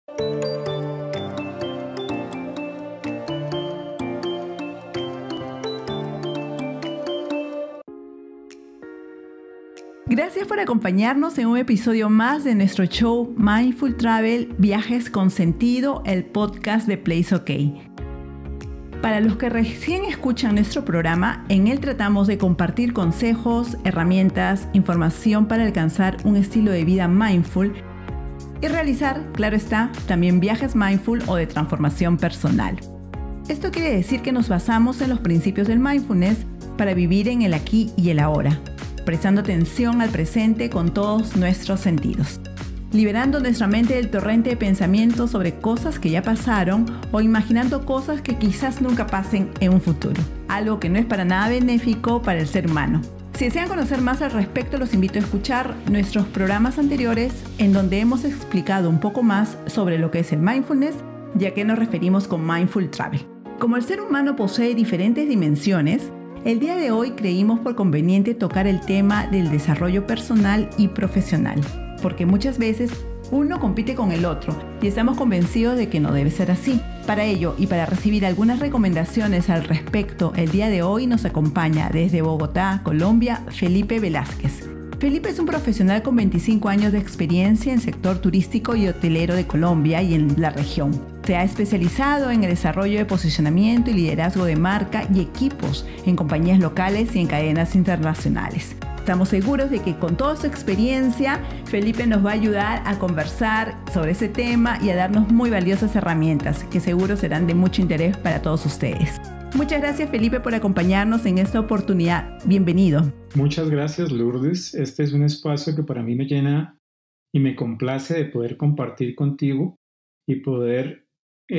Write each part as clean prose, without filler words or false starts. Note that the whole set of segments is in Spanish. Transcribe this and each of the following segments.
Gracias por acompañarnos en un episodio más de nuestro show Mindful Travel Viajes con Sentido, el podcast de Place OK. Para los que recién escuchan nuestro programa, en él tratamos de compartir consejos, herramientas, información para alcanzar un estilo de vida mindful y realizar, claro está, también viajes mindful o de transformación personal. Esto quiere decir que nos basamos en los principios del mindfulness para vivir en el aquí y el ahora, prestando atención al presente con todos nuestros sentidos, liberando nuestra mente del torrente de pensamientos sobre cosas que ya pasaron o imaginando cosas que quizás nunca pasen en un futuro, algo que no es para nada benéfico para el ser humano. Si desean conocer más al respecto, los invito a escuchar nuestros programas anteriores en donde hemos explicado un poco más sobre lo que es el mindfulness y a qué nos referimos con Mindful Travel. Como el ser humano posee diferentes dimensiones, el día de hoy creímos por conveniente tocar el tema del desarrollo personal y profesional, porque muchas veces uno compite con el otro y estamos convencidos de que no debe ser así. Para ello y para recibir algunas recomendaciones al respecto, el día de hoy nos acompaña desde Bogotá, Colombia, Felipe Velázquez. Felipe es un profesional con 25 años de experiencia en sector turístico y hotelero de Colombia y en la región. Se ha especializado en el desarrollo de posicionamiento y liderazgo de marca y equipos en compañías locales y en cadenas internacionales. Estamos seguros de que con toda su experiencia, Felipe nos va a ayudar a conversar sobre ese tema y a darnos muy valiosas herramientas que seguro serán de mucho interés para todos ustedes. Muchas gracias, Felipe, por acompañarnos en esta oportunidad. Bienvenido. Muchas gracias, Lourdes. Este es un espacio que para mí me llena y me complace de poder compartir contigo y poder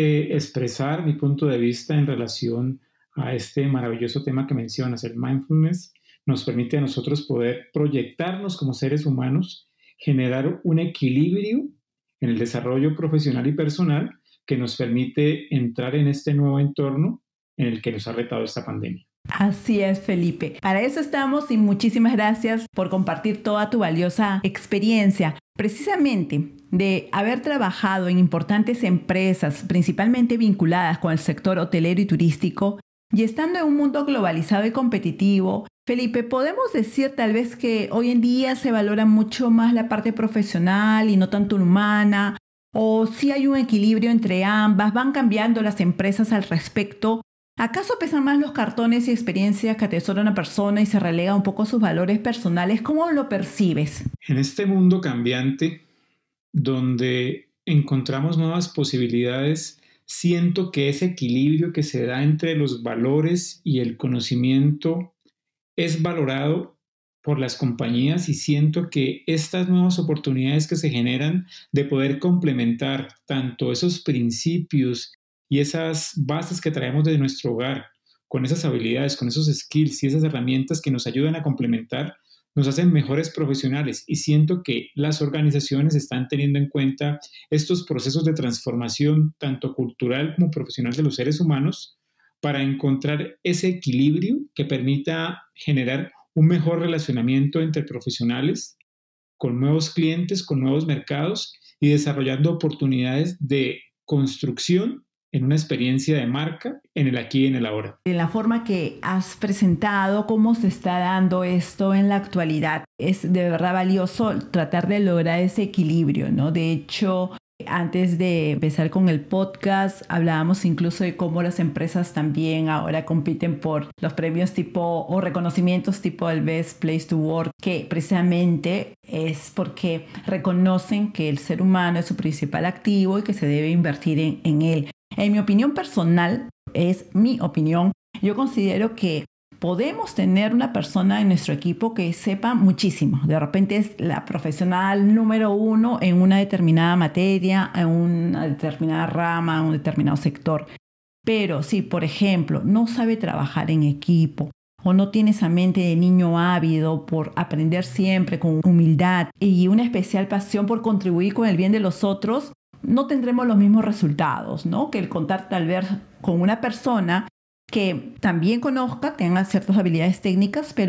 expresar mi punto de vista en relación a este maravilloso tema que mencionas. El mindfulness nos permite a nosotros poder proyectarnos como seres humanos, generar un equilibrio en el desarrollo profesional y personal que nos permite entrar en este nuevo entorno en el que nos ha retado esta pandemia. Así es, Felipe. Para eso estamos y muchísimas gracias por compartir toda tu valiosa experiencia. Precisamente de haber trabajado en importantes empresas, principalmente vinculadas con el sector hotelero y turístico, y estando en un mundo globalizado y competitivo, Felipe, ¿podemos decir tal vez que hoy en día se valora mucho más la parte profesional y no tanto humana? ¿O si hay un equilibrio entre ambas? ¿Van cambiando las empresas al respecto? ¿Acaso pesan más los cartones y experiencias que atesora una persona y se relega un poco sus valores personales? ¿Cómo lo percibes? En este mundo cambiante, donde encontramos nuevas posibilidades, siento que ese equilibrio que se da entre los valores y el conocimiento es valorado por las compañías y siento que estas nuevas oportunidades que se generan de poder complementar tanto esos principios y esas bases que traemos de nuestro hogar, con esas habilidades, con esos skills y esas herramientas que nos ayudan a complementar, nos hacen mejores profesionales. Y siento que las organizaciones están teniendo en cuenta estos procesos de transformación, tanto cultural como profesional de los seres humanos, para encontrar ese equilibrio que permita generar un mejor relacionamiento entre profesionales, con nuevos clientes, con nuevos mercados y desarrollando oportunidades de construcción en una experiencia de marca en el aquí y en el ahora. De la forma que has presentado, cómo se está dando esto en la actualidad, es de verdad valioso tratar de lograr ese equilibrio, ¿no? De hecho, antes de empezar con el podcast, hablábamos incluso de cómo las empresas también ahora compiten por los premios tipo o reconocimientos tipo el Best Place to Work, que precisamente es porque reconocen que el ser humano es su principal activo y que se debe invertir en él. En mi opinión personal, es mi opinión, yo considero que podemos tener una persona en nuestro equipo que sepa muchísimo. De repente es la profesional número uno en una determinada materia, en una determinada rama, en un determinado sector. Pero si, por ejemplo, no sabe trabajar en equipo o no tiene esa mente de niño ávido por aprender siempre con humildad y una especial pasión por contribuir con el bien de los otros, no tendremos los mismos resultados, ¿no? Que el contar tal vez con una persona que también conozca, tenga ciertas habilidades técnicas, pero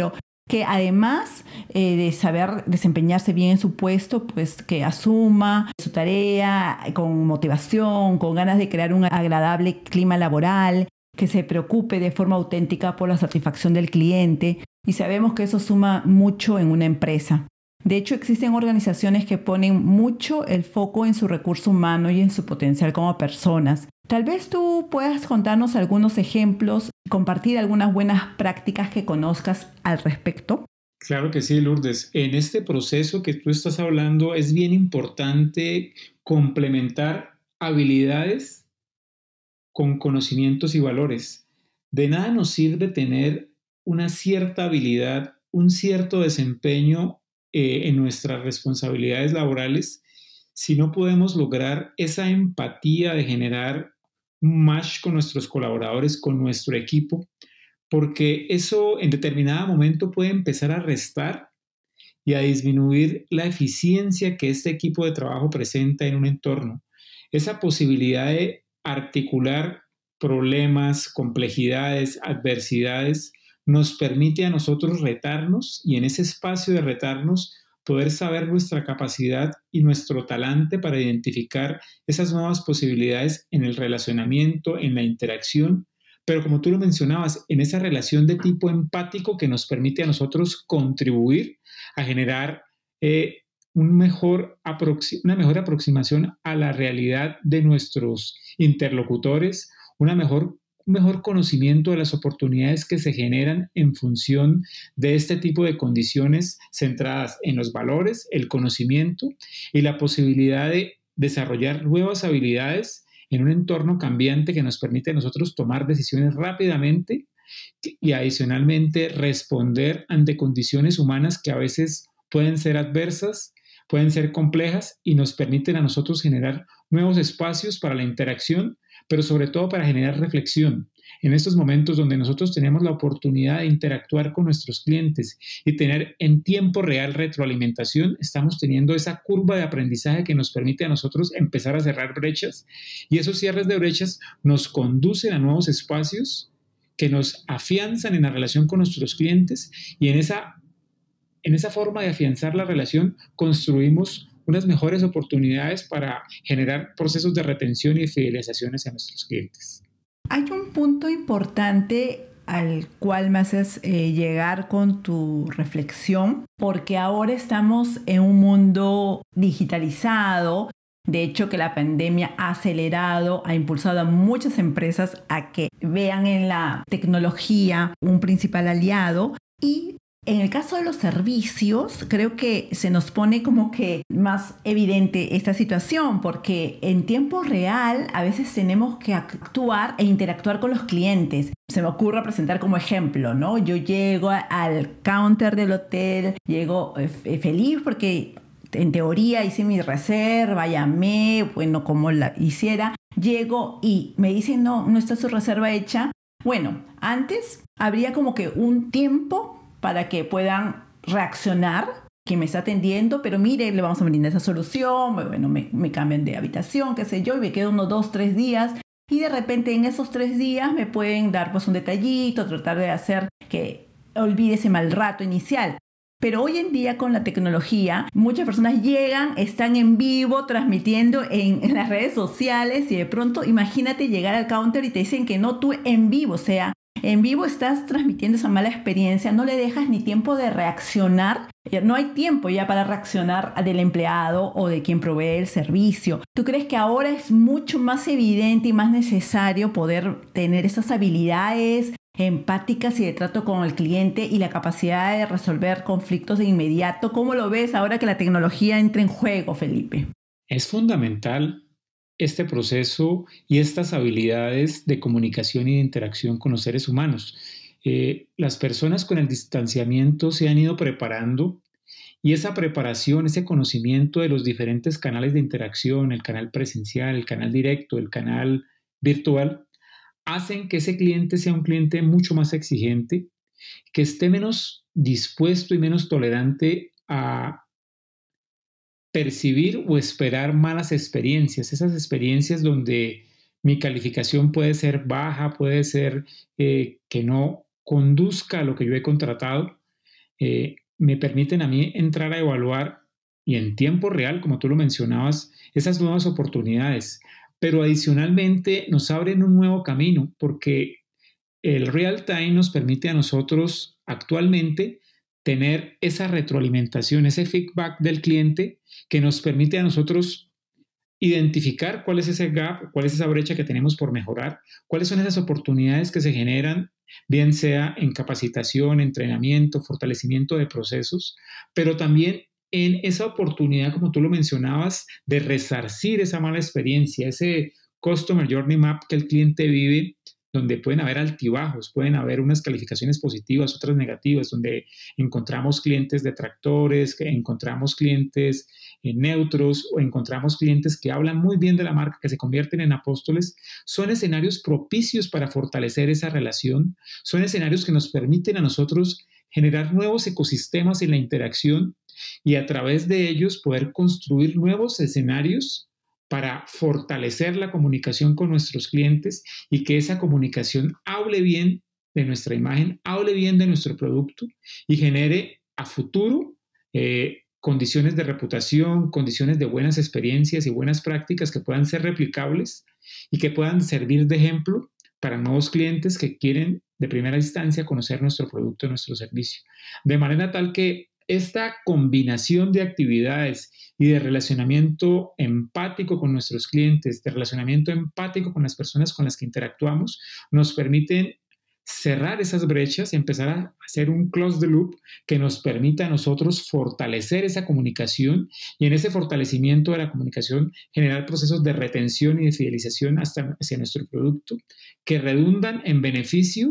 que además de saber desempeñarse bien en su puesto, pues que asuma su tarea con motivación, con ganas de crear un agradable clima laboral, que se preocupe de forma auténtica por la satisfacción del cliente, y sabemos que eso suma mucho en una empresa. De hecho, existen organizaciones que ponen mucho el foco en su recurso humano y en su potencial como personas. Tal vez tú puedas contarnos algunos ejemplos, compartir algunas buenas prácticas que conozcas al respecto. Claro que sí, Lourdes. En este proceso que tú estás hablando es bien importante complementar habilidades con conocimientos y valores. De nada nos sirve tener una cierta habilidad, un cierto desempeño en nuestras responsabilidades laborales si no podemos lograr esa empatía de generar un match con nuestros colaboradores, con nuestro equipo, porque eso en determinado momento puede empezar a restar y a disminuir la eficiencia que este equipo de trabajo presenta en un entorno. Esa posibilidad de articular problemas, complejidades, adversidades, nos permite a nosotros retarnos y en ese espacio de retarnos poder saber nuestra capacidad y nuestro talante para identificar esas nuevas posibilidades en el relacionamiento, en la interacción, pero como tú lo mencionabas, en esa relación de tipo empático que nos permite a nosotros contribuir a generar una mejor aproximación a la realidad de nuestros interlocutores, un mejor conocimiento de las oportunidades que se generan en función de este tipo de condiciones centradas en los valores, el conocimiento y la posibilidad de desarrollar nuevas habilidades en un entorno cambiante que nos permite a nosotros tomar decisiones rápidamente y adicionalmente responder ante condiciones humanas que a veces pueden ser adversas, pueden ser complejas y nos permiten a nosotros generar nuevos espacios para la interacción, pero sobre todo para generar reflexión. En estos momentos donde nosotros tenemos la oportunidad de interactuar con nuestros clientes y tener en tiempo real retroalimentación, estamos teniendo esa curva de aprendizaje que nos permite a nosotros empezar a cerrar brechas y esos cierres de brechas nos conducen a nuevos espacios que nos afianzan en la relación con nuestros clientes y en esa forma de afianzar la relación construimos unas mejores oportunidades para generar procesos de retención y fidelización hacia nuestros clientes. Hay un punto importante al cual me haces llegar con tu reflexión, porque ahora estamos en un mundo digitalizado. De hecho, que la pandemia ha acelerado, ha impulsado a muchas empresas a que vean en la tecnología un principal aliado. Y en el caso de los servicios, creo que se nos pone como que más evidente esta situación, porque en tiempo real a veces tenemos que actuar e interactuar con los clientes. Se me ocurre presentar como ejemplo, ¿no? Yo llego al counter del hotel, llego feliz porque en teoría hice mi reserva, llamé, bueno, como la hiciera, llego y me dicen, no está su reserva hecha. Bueno, antes habría como que un tiempo para que puedan reaccionar quien me está atendiendo, pero mire, le vamos a brindar esa solución, bueno, me cambian de habitación, qué sé yo, y me quedo unos 2, 3 días, y de repente en esos 3 días me pueden dar pues un detallito, tratar de hacer que olvide ese mal rato inicial. Pero hoy en día con la tecnología, muchas personas llegan, están en vivo, transmitiendo en las redes sociales y de pronto imagínate llegar al counter y te dicen que no, tú en vivo, o sea, en vivo estás transmitiendo esa mala experiencia, no le dejas ni tiempo de reaccionar, no hay tiempo ya para reaccionar del empleado o de quien provee el servicio. ¿Tú crees que ahora es mucho más evidente y más necesario poder tener esas habilidades empáticas y de trato con el cliente y la capacidad de resolver conflictos de inmediato? ¿Cómo lo ves ahora que la tecnología entra en juego, Felipe? Es fundamental este proceso y estas habilidades de comunicación y de interacción con los seres humanos. Las personas con el distanciamiento se han ido preparando y esa preparación, ese conocimiento de los diferentes canales de interacción, el canal presencial, el canal directo, el canal virtual, hacen que ese cliente sea un cliente mucho más exigente, que esté menos dispuesto y menos tolerante a percibir o esperar malas experiencias, esas experiencias donde mi calificación puede ser baja, puede ser que no conduzca a lo que yo he contratado. me permiten a mí entrar a evaluar y en tiempo real, como tú lo mencionabas, esas nuevas oportunidades. Pero adicionalmente nos abren un nuevo camino porque el real time nos permite a nosotros actualmente tener esa retroalimentación, ese feedback del cliente que nos permite a nosotros identificar cuál es ese gap, cuál es esa brecha que tenemos por mejorar, cuáles son esas oportunidades que se generan, bien sea en capacitación, entrenamiento, fortalecimiento de procesos, pero también en esa oportunidad, como tú lo mencionabas, de resarcir esa mala experiencia, ese Customer Journey Map que el cliente vive, donde pueden haber altibajos, pueden haber unas calificaciones positivas, otras negativas, donde encontramos clientes detractores, que encontramos clientes neutros o encontramos clientes que hablan muy bien de la marca, que se convierten en apóstoles. Son escenarios propicios para fortalecer esa relación, son escenarios que nos permiten a nosotros generar nuevos ecosistemas en la interacción y a través de ellos poder construir nuevos escenarios para fortalecer la comunicación con nuestros clientes y que esa comunicación hable bien de nuestra imagen, hable bien de nuestro producto y genere a futuro condiciones de reputación, condiciones de buenas experiencias y buenas prácticas que puedan ser replicables y que puedan servir de ejemplo para nuevos clientes que quieren de primera instancia conocer nuestro producto, nuestro servicio. De manera tal que esta combinación de actividades y de relacionamiento empático con nuestros clientes, de relacionamiento empático con las personas con las que interactuamos, nos permiten cerrar esas brechas, empezar a hacer un close the loop que nos permita a nosotros fortalecer esa comunicación y en ese fortalecimiento de la comunicación generar procesos de retención y de fidelización hacia nuestro producto que redundan en beneficio,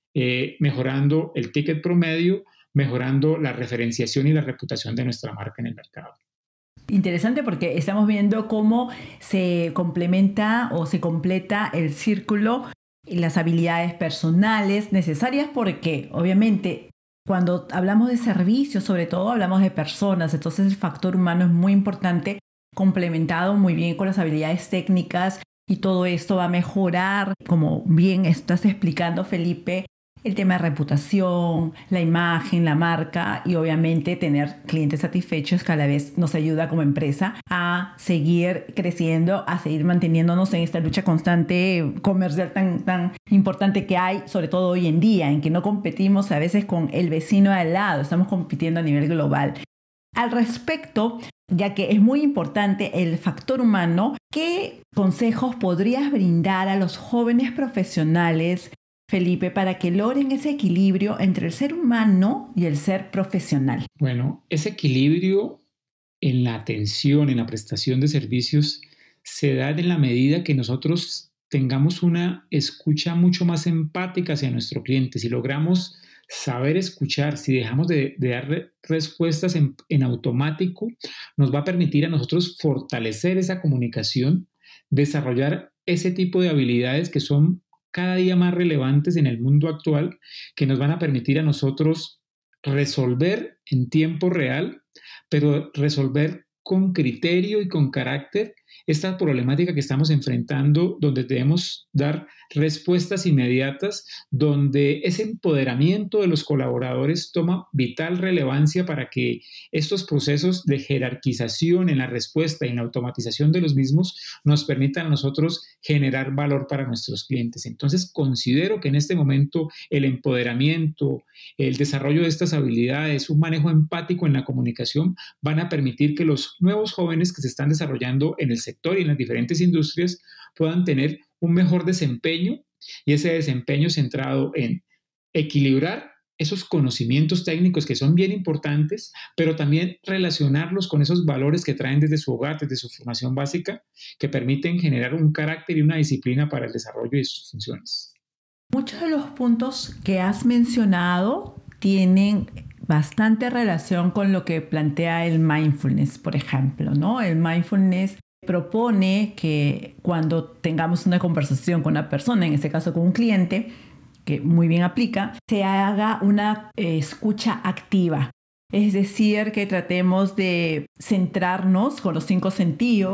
mejorando el ticket promedio, mejorando la referenciación y la reputación de nuestra marca en el mercado. Interesante porque estamos viendo cómo se complementa o se completa el círculo y las habilidades personales necesarias porque obviamente cuando hablamos de servicios, sobre todo hablamos de personas, entonces el factor humano es muy importante, complementado muy bien con las habilidades técnicas y todo esto va a mejorar, como bien estás explicando, Felipe, el tema de reputación, la imagen, la marca y obviamente tener clientes satisfechos que a la vez nos ayuda como empresa a seguir creciendo, a seguir manteniéndonos en esta lucha constante comercial tan importante que hay, sobre todo hoy en día, en que no competimos a veces con el vecino de al lado, estamos compitiendo a nivel global. Al respecto, ya que es muy importante el factor humano, ¿qué consejos podrías brindar a los jóvenes profesionales, Felipe, para que logren ese equilibrio entre el ser humano y el ser profesional? Bueno, ese equilibrio en la atención, en la prestación de servicios, se da en la medida que nosotros tengamos una escucha mucho más empática hacia nuestro cliente. Si logramos saber escuchar, si dejamos de dar respuestas en automático, nos va a permitir a nosotros fortalecer esa comunicación, desarrollar ese tipo de habilidades que son cada día más relevantes en el mundo actual, que nos van a permitir a nosotros resolver en tiempo real, pero resolver con criterio y con carácter esta problemática que estamos enfrentando, donde debemos dar respuestas inmediatas, donde ese empoderamiento de los colaboradores toma vital relevancia para que estos procesos de jerarquización en la respuesta y en la automatización de los mismos nos permitan a nosotros generar valor para nuestros clientes. Entonces, considero que en este momento el empoderamiento, el desarrollo de estas habilidades, un manejo empático en la comunicación van a permitir que los nuevos jóvenes que se están desarrollando en el sector y en las diferentes industrias puedan tener un mejor desempeño y ese desempeño centrado en equilibrar esos conocimientos técnicos que son bien importantes, pero también relacionarlos con esos valores que traen desde su hogar, desde su formación básica, que permiten generar un carácter y una disciplina para el desarrollo de sus funciones. Muchos de los puntos que has mencionado tienen bastante relación con lo que plantea el mindfulness, por ejemplo, ¿no? El mindfulness propone que cuando tengamos una conversación con una persona, en este caso con un cliente, que muy bien aplica, se haga una escucha activa. Es decir, que tratemos de centrarnos con los 5 sentidos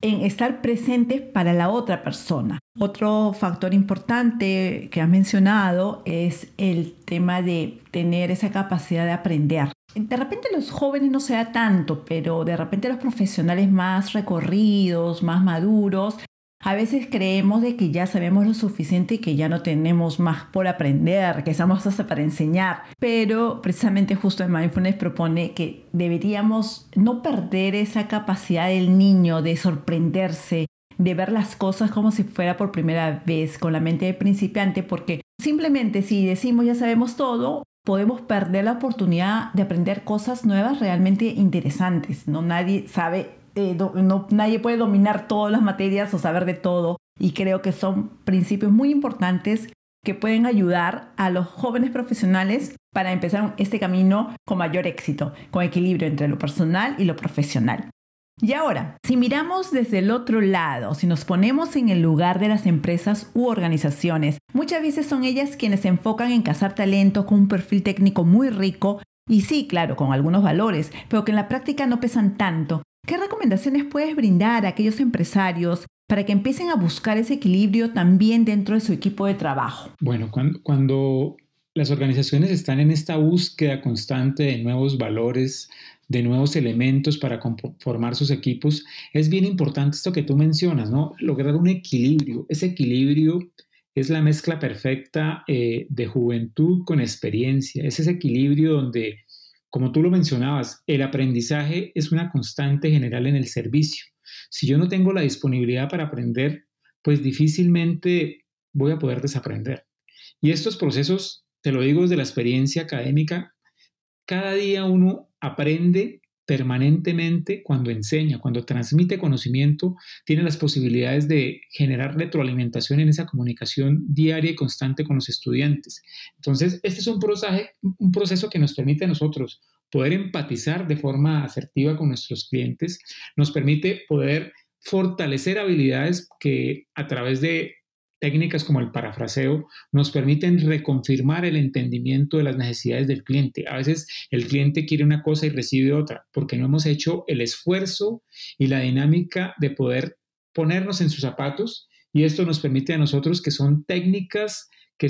en estar presentes para la otra persona. Otro factor importante que has mencionado es el tema de tener esa capacidad de aprender. De repente los jóvenes no se da tanto, pero de repente los profesionales más recorridos, más maduros, a veces creemos de que ya sabemos lo suficiente y que ya no tenemos más por aprender, que estamos hasta para enseñar. Pero precisamente justo en Mindfulness propone que deberíamos no perder esa capacidad del niño de sorprenderse, de ver las cosas como si fuera por primera vez, con la mente de principiante, porque simplemente si decimos ya sabemos todo, podemos perder la oportunidad de aprender cosas nuevas realmente interesantes. No nadie sabe. Nadie puede dominar todas las materias o saber de todo, y creo que son principios muy importantes que pueden ayudar a los jóvenes profesionales para empezar este camino con mayor éxito, con equilibrio entre lo personal y lo profesional. Y ahora, si miramos desde el otro lado, si nos ponemos en el lugar de las empresas u organizaciones, muchas veces son ellas quienes se enfocan en cazar talento con un perfil técnico muy rico y sí, claro, con algunos valores, pero que en la práctica no pesan tanto. ¿Qué recomendaciones puedes brindar a aquellos empresarios para que empiecen a buscar ese equilibrio también dentro de su equipo de trabajo? Bueno, cuando las organizaciones están en esta búsqueda constante de nuevos valores, de nuevos elementos para conformar sus equipos, es bien importante esto que tú mencionas, ¿no? Lograr un equilibrio. Ese equilibrio es la mezcla perfecta de juventud con experiencia. Es ese equilibrio donde, como tú lo mencionabas, el aprendizaje es una constante general en el servicio. Si yo no tengo la disponibilidad para aprender, pues difícilmente voy a poder desaprender. Y estos procesos, te lo digo desde la experiencia académica, cada día uno aprende permanentemente cuando enseña, cuando transmite conocimiento, tiene las posibilidades de generar retroalimentación en esa comunicación diaria y constante con los estudiantes. Entonces, este es un proceso que nos permite a nosotros poder empatizar de forma asertiva con nuestros clientes, nos permite poder fortalecer habilidades que a través de técnicas como el parafraseo nos permiten reconfirmar el entendimiento de las necesidades del cliente. A veces el cliente quiere una cosa y recibe otra, porque no hemos hecho el esfuerzo y la dinámica de poder ponernos en sus zapatos, y esto nos permite a nosotros, que son técnicas que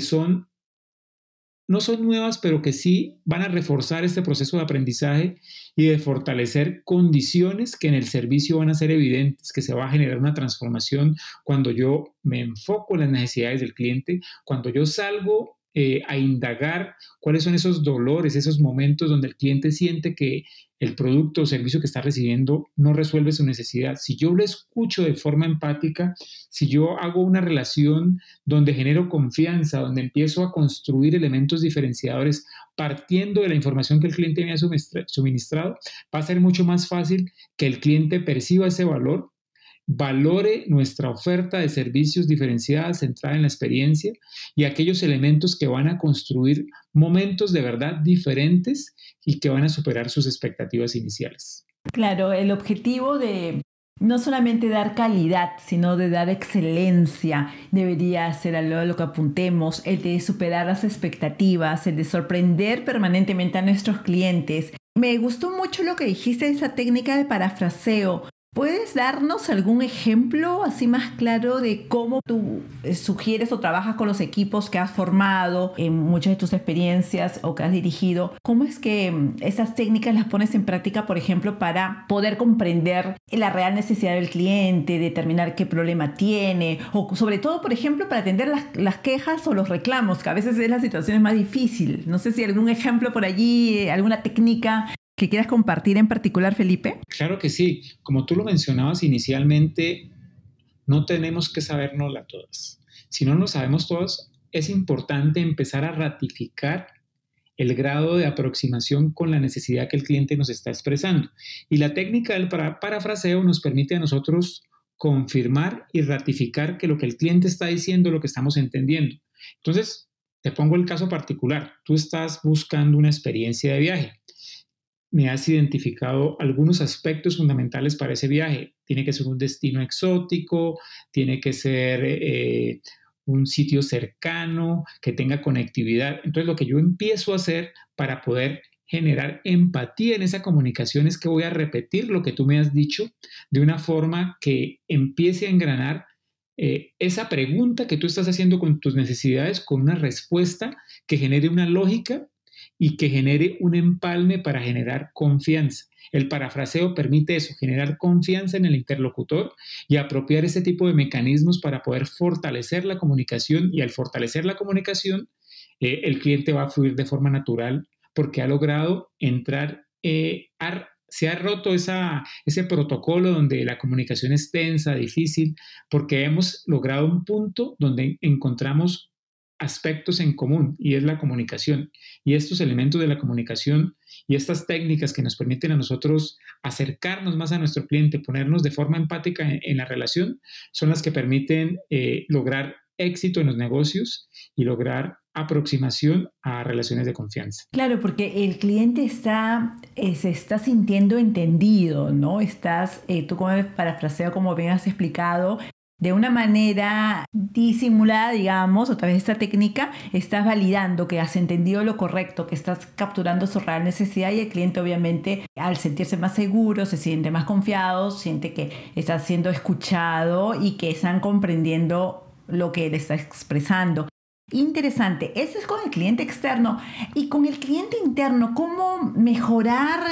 no son nuevas, pero que sí van a reforzar este proceso de aprendizaje y de fortalecer condiciones que en el servicio van a ser evidentes, que se va a generar una transformación cuando yo me enfoco en las necesidades del cliente, cuando yo salgo a indagar cuáles son esos dolores, esos momentos donde el cliente siente que el producto o servicio que está recibiendo no resuelve su necesidad. Si yo lo escucho de forma empática, si yo hago una relación donde genero confianza, donde empiezo a construir elementos diferenciadores partiendo de la información que el cliente me ha suministrado, va a ser mucho más fácil que el cliente perciba ese valor, valore nuestra oferta de servicios diferenciada, centrada en la experiencia y aquellos elementos que van a construir momentos de verdad diferentes y que van a superar sus expectativas iniciales. Claro, el objetivo de no solamente dar calidad, sino de dar excelencia debería ser algo a lo que apuntemos, el de superar las expectativas, el de sorprender permanentemente a nuestros clientes. Me gustó mucho lo que dijiste de esa técnica de parafraseo. ¿Puedes darnos algún ejemplo así más claro de cómo tú sugieres o trabajas con los equipos que has formado en muchas de tus experiencias o que has dirigido? ¿Cómo es que esas técnicas las pones en práctica, por ejemplo, para poder comprender la real necesidad del cliente, determinar qué problema tiene, o sobre todo, por ejemplo, para atender las quejas o los reclamos, que a veces es la situación más difícil? No sé si algún ejemplo por allí, alguna técnica que quieras compartir en particular, Felipe. Claro que sí. Como tú lo mencionabas inicialmente, no tenemos que sabérnosla todas. Si no nos sabemos todas, es importante empezar a ratificar el grado de aproximación con la necesidad que el cliente nos está expresando. Y la técnica del parafraseo nos permite a nosotros confirmar y ratificar que lo que el cliente está diciendo es lo que estamos entendiendo. Entonces, te pongo el caso particular. Tú estás buscando una experiencia de viaje. Me has identificado algunos aspectos fundamentales para ese viaje. Tiene que ser un destino exótico, tiene que ser un sitio cercano, que tenga conectividad. Entonces, lo que yo empiezo a hacer para poder generar empatía en esa comunicación es que voy a repetir lo que tú me has dicho de una forma que empiece a engranar esa pregunta que tú estás haciendo con tus necesidades con una respuesta que genere una lógica y que genere un empalme para generar confianza. El parafraseo permite eso, generar confianza en el interlocutor y apropiar ese tipo de mecanismos para poder fortalecer la comunicación, y al fortalecer la comunicación, el cliente va a fluir de forma natural porque ha logrado entrar, se ha roto ese protocolo donde la comunicación es tensa, difícil, porque hemos logrado un punto donde encontramos aspectos en común y es la comunicación. Y estos elementos de la comunicación y estas técnicas que nos permiten a nosotros acercarnos más a nuestro cliente, ponernos de forma empática en la relación, son las que permiten lograr éxito en los negocios y lograr aproximación a relaciones de confianza. Claro, porque el cliente se está sintiendo entendido, ¿no? Tú como el parafraseo, como bien has explicado, de una manera disimulada, digamos, a través de esta técnica, estás validando que has entendido lo correcto, que estás capturando su real necesidad, y el cliente obviamente al sentirse más seguro, se siente más confiado, siente que está siendo escuchado y que están comprendiendo lo que él está expresando. Interesante. Eso es con el cliente externo. Y con el cliente interno, ¿cómo mejorar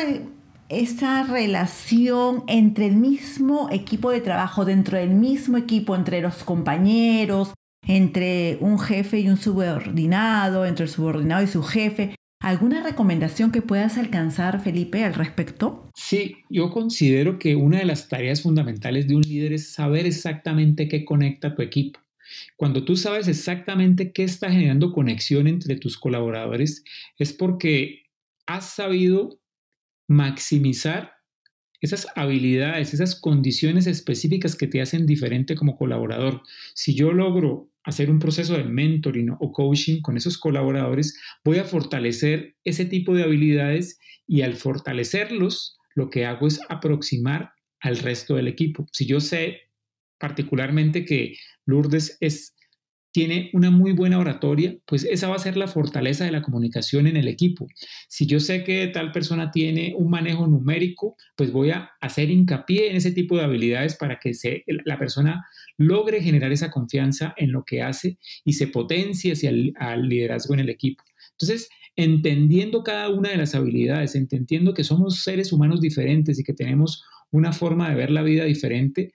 esa relación entre el mismo equipo de trabajo, dentro del mismo equipo, entre los compañeros, entre un jefe y un subordinado, entre el subordinado y su jefe? ¿Alguna recomendación que puedas alcanzar, Felipe, al respecto? Sí, yo considero que una de las tareas fundamentales de un líder es saber exactamente qué conecta a tu equipo. Cuando tú sabes exactamente qué está generando conexión entre tus colaboradores, es porque has sabido maximizar esas habilidades, esas condiciones específicas que te hacen diferente como colaborador. Si yo logro hacer un proceso de mentoring o coaching con esos colaboradores, voy a fortalecer ese tipo de habilidades, y al fortalecerlos, lo que hago es aproximar al resto del equipo. Si yo sé particularmente que Lourdes tiene una muy buena oratoria, pues esa va a ser la fortaleza de la comunicación en el equipo. Si yo sé que tal persona tiene un manejo numérico, pues voy a hacer hincapié en ese tipo de habilidades para que la persona logre generar esa confianza en lo que hace y se potencie hacia al liderazgo en el equipo. Entonces, entendiendo cada una de las habilidades, entendiendo que somos seres humanos diferentes y que tenemos una forma de ver la vida diferente,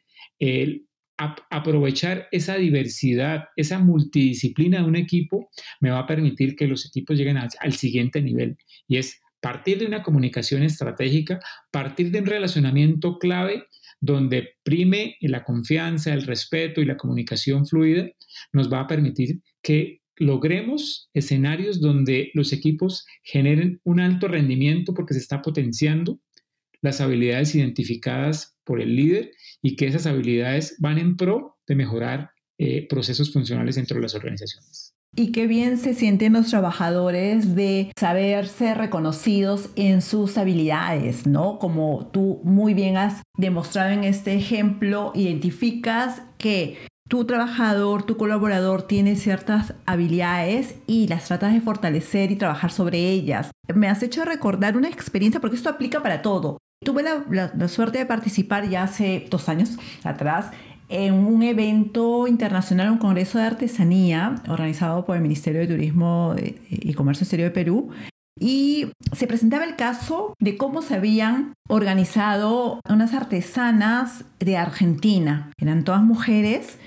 aprovechar esa diversidad, esa multidisciplina de un equipo me va a permitir que los equipos lleguen al siguiente nivel, y es partir de una comunicación estratégica, partir de un relacionamiento clave donde prime la confianza, el respeto y la comunicación fluida. Nos va a permitir que logremos escenarios donde los equipos generen un alto rendimiento porque se está potenciando las habilidades identificadas por el líder, y que esas habilidades van en pro de mejorar procesos funcionales dentro de las organizaciones. Y qué bien se sienten los trabajadores de saberse reconocidos en sus habilidades, ¿no? Como tú muy bien has demostrado en este ejemplo, identificas que tu trabajador, tu colaborador tiene ciertas habilidades y las tratas de fortalecer y trabajar sobre ellas. Me has hecho recordar una experiencia, porque esto aplica para todo. Tuve la suerte de participar ya hace 2 años atrás en un evento internacional, un congreso de artesanía organizado por el Ministerio de Turismo y Comercio Exterior de Perú. Y se presentaba el caso de cómo se habían organizado unas artesanas de Argentina. Eran todas mujeres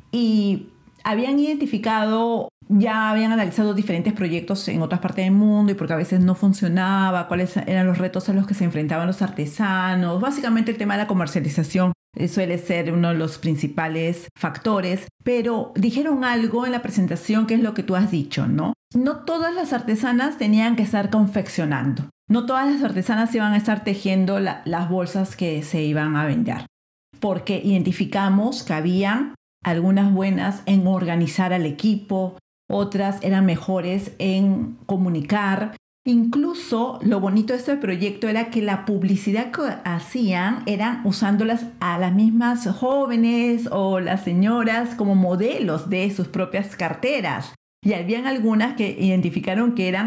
y habían identificado, ya habían analizado diferentes proyectos en otras partes del mundo, y porque a veces no funcionaba, cuáles eran los retos a los que se enfrentaban los artesanos. Básicamente el tema de la comercialización suele ser uno de los principales factores, pero dijeron algo en la presentación que es lo que tú has dicho, ¿no? No todas las artesanas tenían que estar confeccionando, no todas las artesanas iban a estar tejiendo las bolsas que se iban a vender, porque identificamos que habían algunas buenas en organizar al equipo, otras eran mejores en comunicar. Incluso lo bonito de este proyecto era que la publicidad que hacían eran usándolas a las mismas jóvenes o las señoras como modelos de sus propias carteras. Y habían algunas que identificaron que eran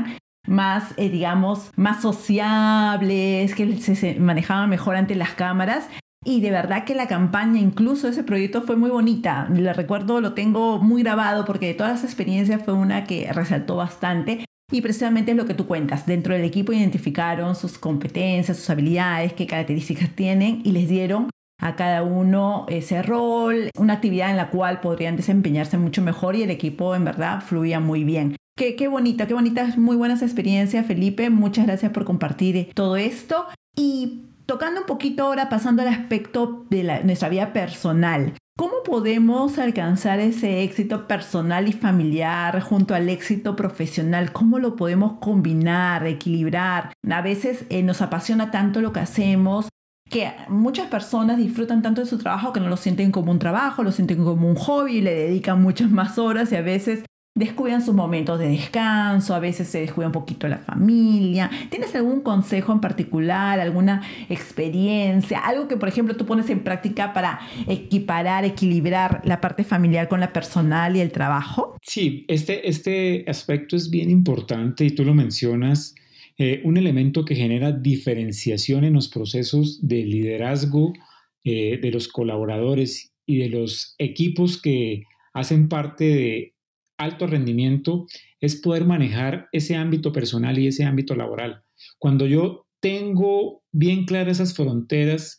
más, digamos, más sociables, que se manejaban mejor ante las cámaras. Y de verdad que la campaña, incluso ese proyecto, fue muy bonita. Lo recuerdo, lo tengo muy grabado porque de todas las experiencias fue una que resaltó bastante. Y precisamente es lo que tú cuentas. Dentro del equipo identificaron sus competencias, sus habilidades, qué características tienen y les dieron a cada uno ese rol, una actividad en la cual podrían desempeñarse mucho mejor y el equipo en verdad fluía muy bien. Qué bonita, muy buenas experiencias, Felipe. Muchas gracias por compartir todo esto. Y tocando un poquito ahora, pasando al aspecto de nuestra vida personal. ¿Cómo podemos alcanzar ese éxito personal y familiar junto al éxito profesional? ¿Cómo lo podemos combinar, equilibrar? A veces nos apasiona tanto lo que hacemos que muchas personas disfrutan tanto de su trabajo que no lo sienten como un trabajo, lo sienten como un hobby, le dedican muchas más horas y a veces descuidan sus momentos de descanso, a veces se descuida un poquito la familia. ¿Tienes algún consejo en particular, alguna experiencia, algo que por ejemplo tú pones en práctica para equilibrar la parte familiar con la personal y el trabajo? Sí, este aspecto es bien importante y tú lo mencionas. Un elemento que genera diferenciación en los procesos de liderazgo de los colaboradores y de los equipos que hacen parte de alto rendimiento es poder manejar ese ámbito personal y ese ámbito laboral. Cuando yo tengo bien claras esas fronteras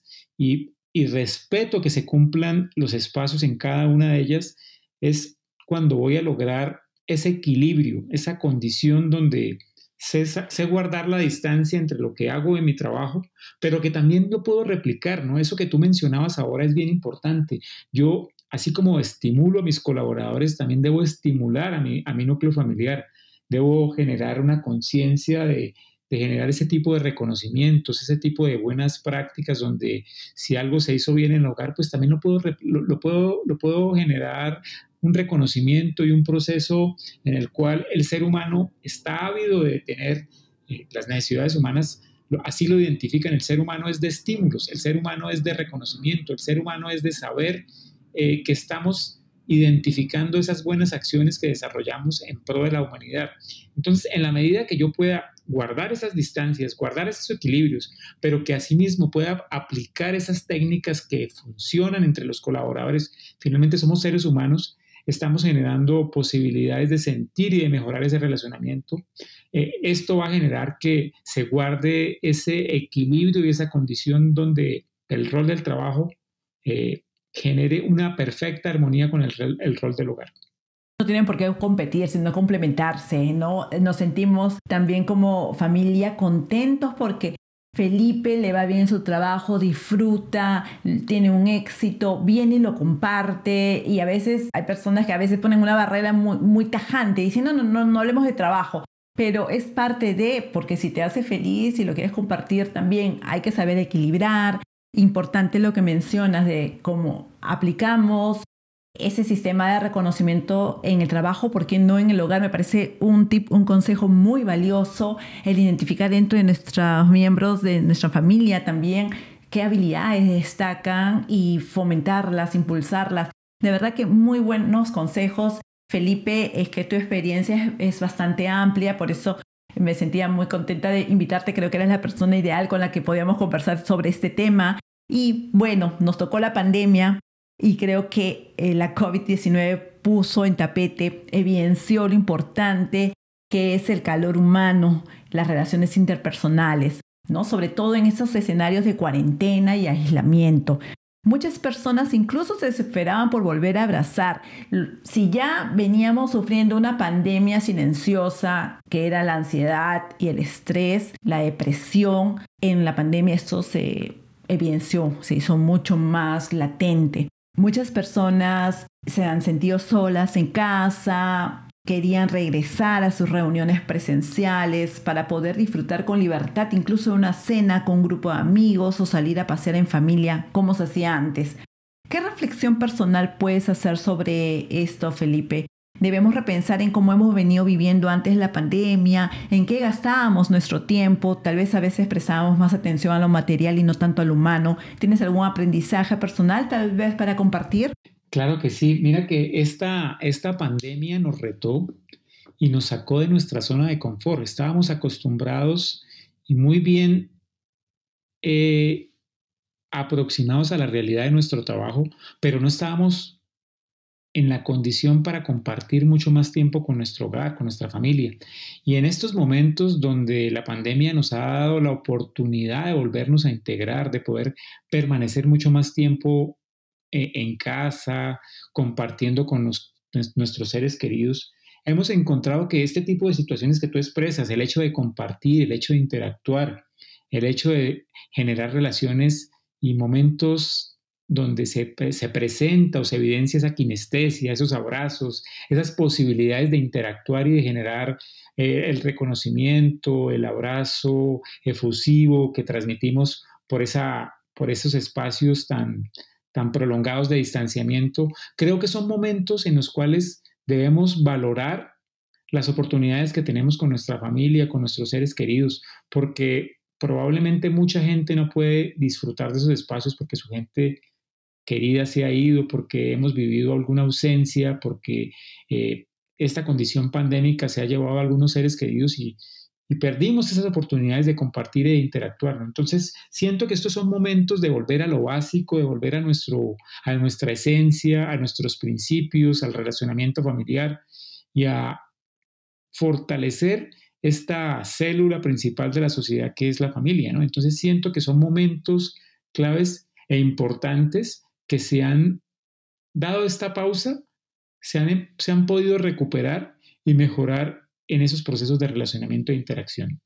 y respeto que se cumplan los espacios en cada una de ellas, es cuando voy a lograr ese equilibrio, esa condición donde sé guardar la distancia entre lo que hago en mi trabajo, pero que también lo puedo replicar, ¿no? Eso que tú mencionabas ahora es bien importante. Yo, así como estimulo a mis colaboradores, también debo estimular a mi núcleo familiar. Debo generar una conciencia de generar ese tipo de reconocimientos, ese tipo de buenas prácticas donde si algo se hizo bien en el hogar, pues también lo puedo generar un reconocimiento y un proceso en el cual el ser humano está ávido de tener las necesidades humanas, así lo identifican, el ser humano es de estímulos, el ser humano es de reconocimiento, el ser humano es de saber que estamos identificando esas buenas acciones que desarrollamos en pro de la humanidad. Entonces, en la medida que yo pueda guardar esas distancias, guardar esos equilibrios, pero que asimismo pueda aplicar esas técnicas que funcionan entre los colaboradores, finalmente somos seres humanos, estamos generando posibilidades de sentir y de mejorar ese relacionamiento. Esto va a generar que se guarde ese equilibrio y esa condición donde el rol del trabajo genere una perfecta armonía con el rol del hogar. No tienen por qué competir, sino complementarse, ¿no? Nos sentimos también como familia contentos porque Felipe le va bien en su trabajo, disfruta, tiene un éxito, viene y lo comparte. Y a veces hay personas que a veces ponen una barrera muy tajante diciendo no hablemos de trabajo. Pero es parte de, porque si te hace feliz y lo quieres compartir también, hay que saber equilibrar. Importante lo que mencionas de cómo aplicamos ese sistema de reconocimiento en el trabajo, ¿por qué no en el hogar? Me parece un consejo muy valioso, el identificar dentro de nuestros miembros de nuestra familia también qué habilidades destacan y fomentarlas, impulsarlas. De verdad que muy buenos consejos, Felipe. Es que tu experiencia es bastante amplia, por eso me sentía muy contenta de invitarte. Creo que eres la persona ideal con la que podíamos conversar sobre este tema. Y bueno, nos tocó la pandemia. Y creo que la COVID-19 puso en tapete, evidenció lo importante que es el calor humano, las relaciones interpersonales, ¿no? Sobre todo en esos escenarios de cuarentena y aislamiento. Muchas personas incluso se desesperaban por volver a abrazar. Si ya veníamos sufriendo una pandemia silenciosa, que era la ansiedad y el estrés, la depresión, en la pandemia esto se evidenció, se hizo mucho más latente. Muchas personas se han sentido solas en casa, querían regresar a sus reuniones presenciales para poder disfrutar con libertad, incluso una cena con un grupo de amigos o salir a pasear en familia como se hacía antes. ¿Qué reflexión personal puedes hacer sobre esto, Felipe? Debemos repensar en cómo hemos venido viviendo antes de la pandemia, en qué gastábamos nuestro tiempo, tal vez a veces prestábamos más atención a lo material y no tanto a lo humano. ¿Tienes algún aprendizaje personal tal vez para compartir? Claro que sí. Mira que esta pandemia nos retó y nos sacó de nuestra zona de confort. Estábamos acostumbrados y muy bien aproximados a la realidad de nuestro trabajo, pero no estábamos en la condición para compartir mucho más tiempo con nuestro hogar, con nuestra familia. Y en estos momentos donde la pandemia nos ha dado la oportunidad de volvernos a integrar, de poder permanecer mucho más tiempo en casa, compartiendo con nuestros seres queridos, hemos encontrado que este tipo de situaciones que tú expresas, el hecho de compartir, el hecho de interactuar, el hecho de generar relaciones y momentos donde se presenta o se evidencia esa kinestesia, esos abrazos, esas posibilidades de interactuar y de generar el reconocimiento, el abrazo efusivo que transmitimos por esos espacios tan prolongados de distanciamiento. Creo que son momentos en los cuales debemos valorar las oportunidades que tenemos con nuestra familia, con nuestros seres queridos, porque probablemente mucha gente no puede disfrutar de esos espacios porque su gente querida se ha ido, porque hemos vivido alguna ausencia, porque esta condición pandémica se ha llevado a algunos seres queridos y perdimos esas oportunidades de compartir e de interactuar, ¿no? Entonces, siento que estos son momentos de volver a lo básico, de volver a nuestra esencia, a nuestros principios, al relacionamiento familiar y a fortalecer esta célula principal de la sociedad que es la familia, ¿no? Entonces, siento que son momentos claves e importantes que se han dado esta pausa, se han podido recuperar y mejorar en esos procesos de relacionamiento e interacción.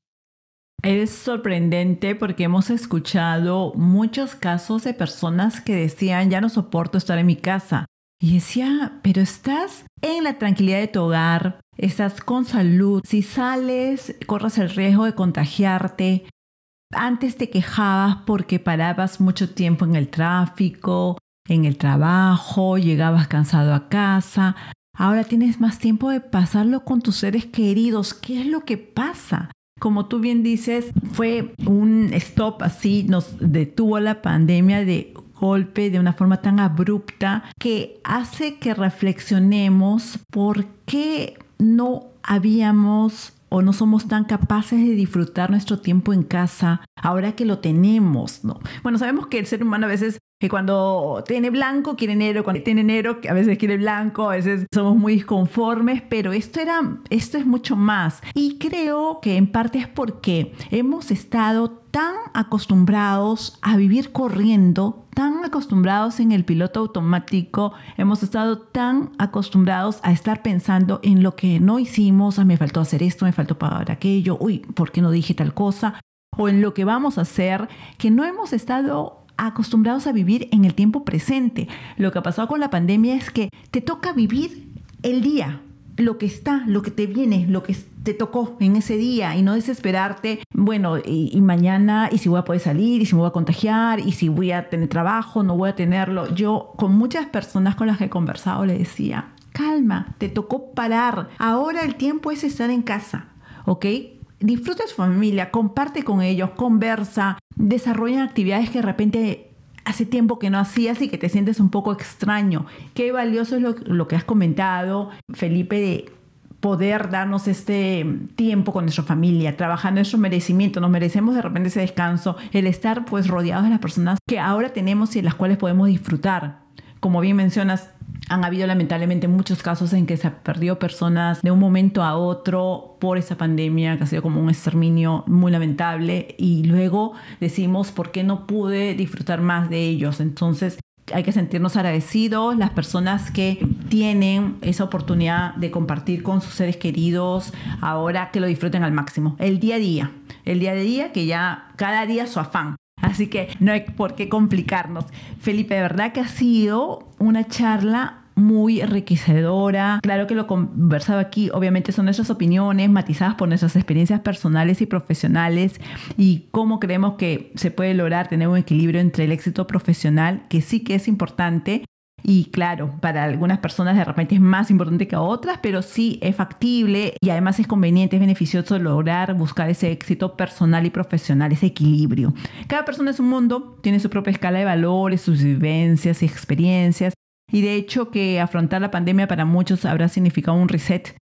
Es sorprendente porque hemos escuchado muchos casos de personas que decían, ya no soporto estar en mi casa. Y decía, pero estás en la tranquilidad de tu hogar, estás con salud. Si sales, corres el riesgo de contagiarte. Antes te quejabas porque parabas mucho tiempo en el tráfico, en el trabajo, llegabas cansado a casa. Ahora tienes más tiempo de pasarlo con tus seres queridos. ¿Qué es lo que pasa? Como tú bien dices, fue un stop así, nos detuvo la pandemia de golpe de una forma tan abrupta que hace que reflexionemos por qué no habíamos o no somos tan capaces de disfrutar nuestro tiempo en casa ahora que lo tenemos, ¿no? Bueno, sabemos que el ser humano a veces que cuando tiene blanco quiere negro, cuando tiene negro a veces quiere blanco, a veces somos muy disconformes, pero esto es mucho más. Y creo que en parte es porque hemos estado tan acostumbrados a vivir corriendo, tan acostumbrados en el piloto automático, hemos estado tan acostumbrados a estar pensando en lo que no hicimos, me faltó hacer esto, me faltó pagar aquello, ¿por qué no dije tal cosa? O en lo que vamos a hacer, que no hemos estado acostumbrados a vivir en el tiempo presente. Lo que ha pasado con la pandemia es que te toca vivir el día, lo que está, lo que te viene, lo que te tocó en ese día y no desesperarte, bueno, y mañana, y si voy a poder salir, y si me voy a contagiar, y si voy a tener trabajo, no voy a tenerlo. Yo con muchas personas con las que he conversado le decía, calma, te tocó parar. Ahora el tiempo es estar en casa, ¿ok? Disfruta de tu familia, comparte con ellos, conversa, desarrolla actividades que de repente hace tiempo que no hacías y que te sientes un poco extraño. Qué valioso es lo que has comentado, Felipe, de poder darnos este tiempo con nuestra familia, trabajar nuestro merecimiento. Nos merecemos de repente ese descanso, el estar pues rodeados de las personas que ahora tenemos y en las cuales podemos disfrutar. Como bien mencionas, han habido lamentablemente muchos casos en que se han perdido personas de un momento a otro por esa pandemia, que ha sido como un exterminio muy lamentable, y luego decimos, ¿por qué no pude disfrutar más de ellos? Entonces hay que sentirnos agradecidos, las personas que tienen esa oportunidad de compartir con sus seres queridos, ahora que lo disfruten al máximo. El día a día que ya cada día su afán. Así que no hay por qué complicarnos. Felipe, de verdad que ha sido una charla muy enriquecedora. Claro que lo conversado aquí obviamente son nuestras opiniones matizadas por nuestras experiencias personales y profesionales y cómo creemos que se puede lograr tener un equilibrio entre el éxito profesional, que sí que es importante, y claro, para algunas personas de repente es más importante que a otras, pero sí es factible y además es conveniente, es beneficioso lograr buscar ese éxito personal y profesional, ese equilibrio. Cada persona es un mundo, tiene su propia escala de valores, sus vivencias y experiencias, y de hecho que afrontar la pandemia para muchos habrá significado un reset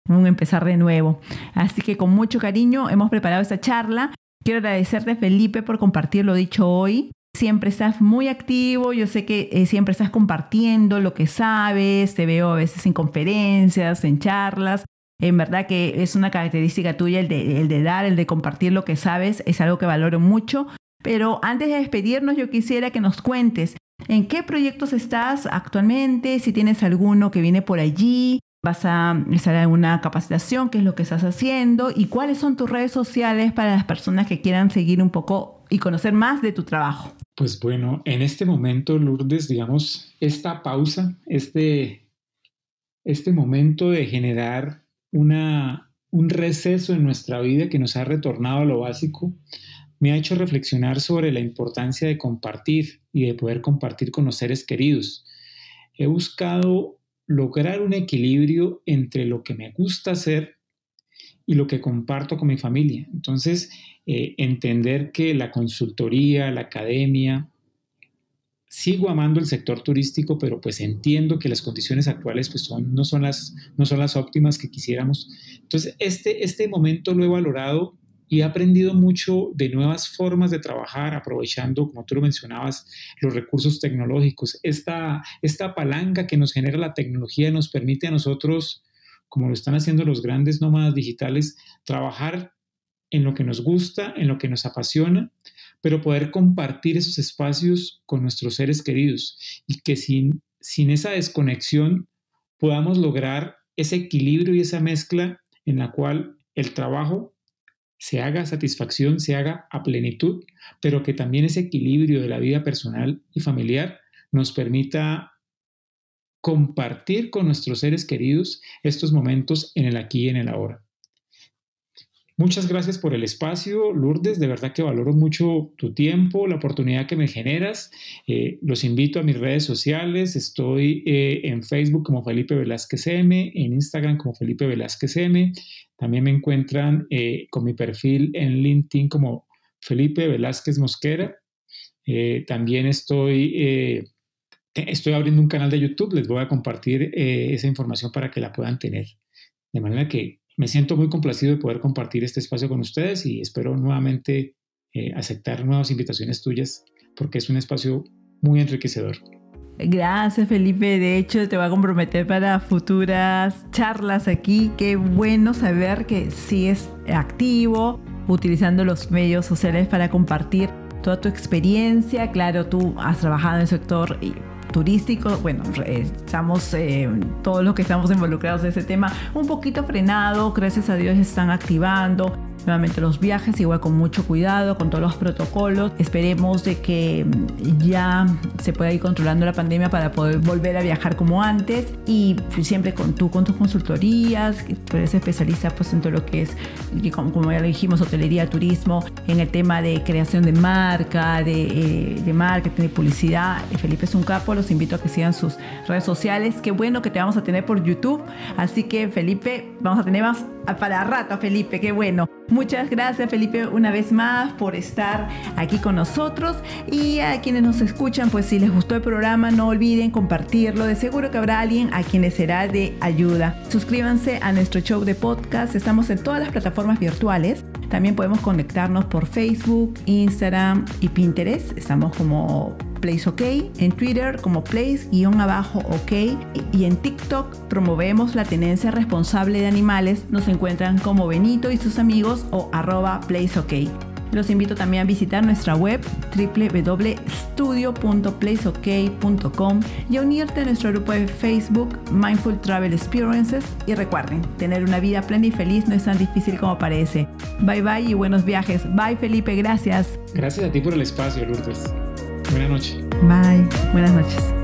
un empezar de nuevo. Así que con mucho cariño hemos preparado esta charla. Quiero agradecerte, Felipe, por compartir lo dicho hoy. Siempre estás muy activo, yo sé que siempre estás compartiendo lo que sabes, te veo a veces en conferencias, en charlas. En verdad que es una característica tuya el de compartir lo que sabes, es algo que valoro mucho. Pero antes de despedirnos, yo quisiera que nos cuentes en qué proyectos estás actualmente, si tienes alguno que viene por allí, vas a hacer alguna capacitación, qué es lo que estás haciendo y cuáles son tus redes sociales para las personas que quieran seguir un poco y conocer más de tu trabajo. Pues bueno, en este momento, Lourdes, digamos, esta pausa, este momento de generar un receso en nuestra vida que nos ha retornado a lo básico, me ha hecho reflexionar sobre la importancia de compartir y de poder compartir con los seres queridos. He buscado lograr un equilibrio entre lo que me gusta hacer y lo que comparto con mi familia. Entonces, entender que la consultoría, la academia, sigo amando el sector turístico, pero pues entiendo que las condiciones actuales pues no son las óptimas que quisiéramos. Entonces, este momento lo he valorado y he aprendido mucho de nuevas formas de trabajar, aprovechando, como tú lo mencionabas, los recursos tecnológicos. Esta palanca que nos genera la tecnología nos permite a nosotros, como lo están haciendo los grandes nómadas digitales, trabajar en lo que nos gusta, en lo que nos apasiona, pero poder compartir esos espacios con nuestros seres queridos y que sin esa desconexión podamos lograr ese equilibrio y esa mezcla en la cual el trabajo se haga a satisfacción, se haga a plenitud, pero que también ese equilibrio de la vida personal y familiar nos permita compartir con nuestros seres queridos estos momentos en el aquí y en el ahora. Muchas gracias por el espacio, Lourdes. De verdad que valoro mucho tu tiempo, la oportunidad que me generas. Los invito a mis redes sociales. Estoy en Facebook como Felipe Velázquez M, en Instagram como Felipe Velázquez M. También me encuentran con mi perfil en LinkedIn como Felipe Velázquez Mosquera. También estoy abriendo un canal de YouTube. Les voy a compartir esa información para que la puedan tener. De manera que me siento muy complacido de poder compartir este espacio con ustedes y espero nuevamente aceptar nuevas invitaciones tuyas porque es un espacio muy enriquecedor. Gracias, Felipe. De hecho, te voy a comprometer para futuras charlas aquí. Qué bueno saber que sigues activo, utilizando los medios sociales para compartir toda tu experiencia. Claro, tú has trabajado en el sector turístico, bueno, estamos todos los que estamos involucrados en ese tema un poquito frenado, gracias a Dios están activando nuevamente los viajes, igual con mucho cuidado, con todos los protocolos. Esperemos de que ya se pueda ir controlando la pandemia para poder volver a viajar como antes y siempre con tus consultorías, tú eres especialista pues en todo lo que es, como ya lo dijimos, hotelería, turismo, en el tema de creación de marca, de marketing, de publicidad. Felipe es un capo, los invito a que sigan sus redes sociales. Qué bueno que te vamos a tener por YouTube, así que Felipe, vamos a tener más para rato, Felipe, qué bueno. Muchas gracias, Felipe, una vez más por estar aquí con nosotros. Y a quienes nos escuchan, pues si les gustó el programa, no olviden compartirlo. De seguro que habrá alguien a quien les será de ayuda. Suscríbanse a nuestro show de podcast. Estamos en todas las plataformas virtuales. También podemos conectarnos por Facebook, Instagram y Pinterest. Estamos como Place OK, en Twitter como Place_OK y en TikTok promovemos la tenencia responsable de animales. Nos encuentran como Benito y sus amigos o @PlaceOK. Los invito también a visitar nuestra web www.studio.placeok.com y a unirte a nuestro grupo de Facebook Mindful Travel Experiences. Y recuerden, tener una vida plena y feliz no es tan difícil como parece. Bye bye y buenos viajes. Bye, Felipe, gracias. Gracias a ti por el espacio, Lourdes. Buenas noches. Bye, buenas noches.